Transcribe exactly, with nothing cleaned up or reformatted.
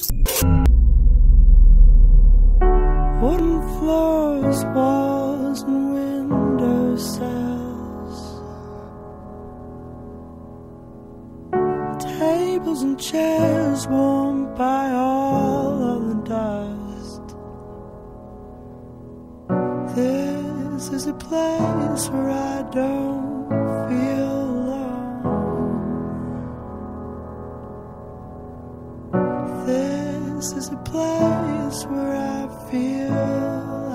Wooden floors, walls, and window sills, tables and chairs warmed by all of the dust. This is a place where I don't feel alone. This is a place where I feel